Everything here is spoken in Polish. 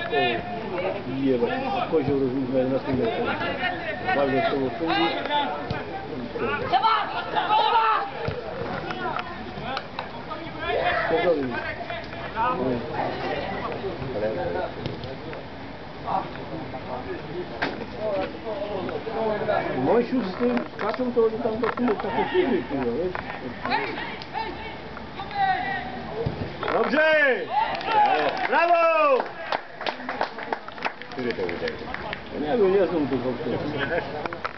bije kozioł rozumie na tym walkę z tą sędzi. Spokojnie. Mojsiu z tym skaczą, to oni tam do tyłu takie chwili, wiesz? Dobrze! Brawo! Który to uderzył? Nie wiem, nie znam tych